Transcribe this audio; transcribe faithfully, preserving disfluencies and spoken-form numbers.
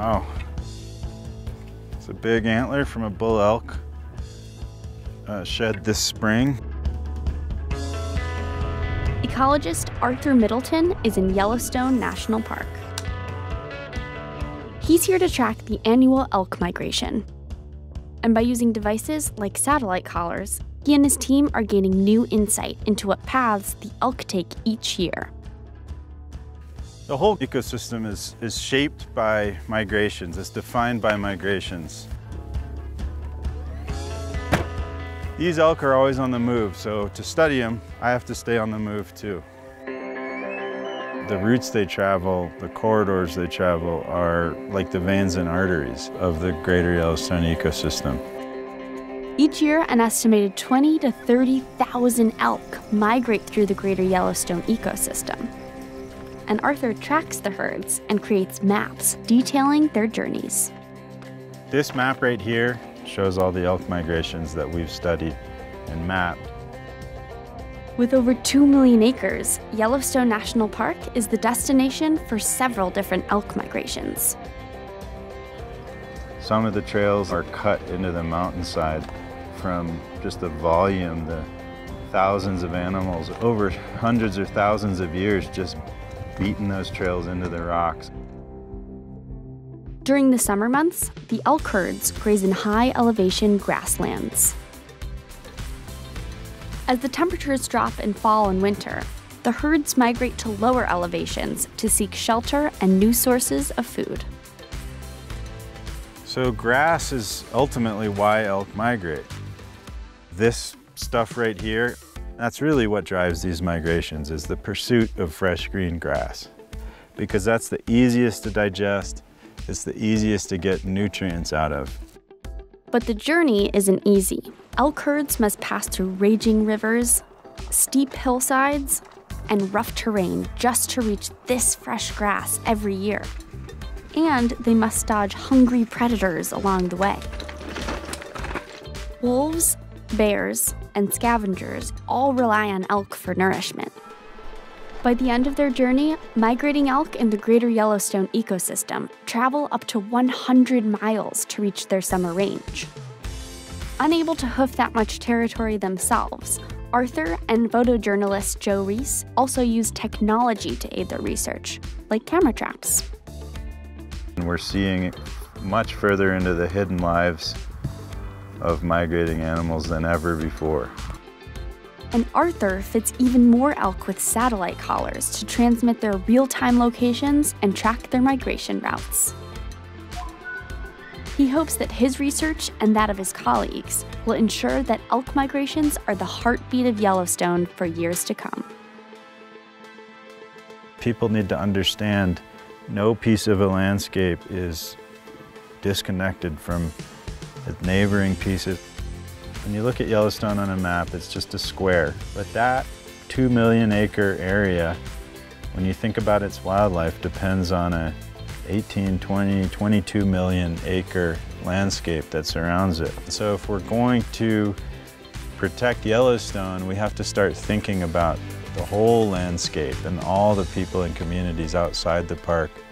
Wow. It's a big antler from a bull elk uh, shed this spring. Ecologist Arthur Middleton is in Yellowstone National Park. He's here to track the annual elk migration. And by using devices like satellite collars, he and his team are gaining new insight into what paths the elk take each year. The whole ecosystem is, is shaped by migrations. It's defined by migrations. These elk are always on the move, so to study them, I have to stay on the move too. The routes they travel, the corridors they travel, are like the veins and arteries of the greater Yellowstone ecosystem. Each year, an estimated twenty to thirty thousand elk migrate through the greater Yellowstone ecosystem. And Arthur tracks the herds and creates maps detailing their journeys. This map right here shows all the elk migrations that we've studied and mapped. With over two million acres, Yellowstone National Park is the destination for several different elk migrations. Some of the trails are cut into the mountainside from just the volume, the thousands of animals, over hundreds or thousands of years just beating those trails into the rocks. During the summer months, the elk herds graze in high-elevation grasslands. As the temperatures drop in fall and winter, the herds migrate to lower elevations to seek shelter and new sources of food. So grass is ultimately why elk migrate. This stuff right here, that's really what drives these migrations, is the pursuit of fresh green grass. Because that's the easiest to digest, it's the easiest to get nutrients out of. But the journey isn't easy. Elk herds must pass through raging rivers, steep hillsides, and rough terrain just to reach this fresh grass every year. And they must dodge hungry predators along the way. Wolves, bears, and scavengers all rely on elk for nourishment. By the end of their journey, migrating elk in the greater Yellowstone ecosystem travel up to one hundred miles to reach their summer range. Unable to hoof that much territory themselves, Arthur and photojournalist Joe Riis also use technology to aid their research, like camera traps. We're seeing much further into the hidden lives of migrating animals than ever before. And Arthur fits even more elk with satellite collars to transmit their real-time locations and track their migration routes. He hopes that his research and that of his colleagues will ensure that elk migrations are the heartbeat of Yellowstone for years to come. People need to understand no piece of a landscape is disconnected from the neighboring pieces. When you look at Yellowstone on a map, it's just a square. But that two million acre area, when you think about its wildlife, depends on a eighteen, twenty, twenty-two million acre landscape that surrounds it. So if we're going to protect Yellowstone, we have to start thinking about the whole landscape and all the people and communities outside the park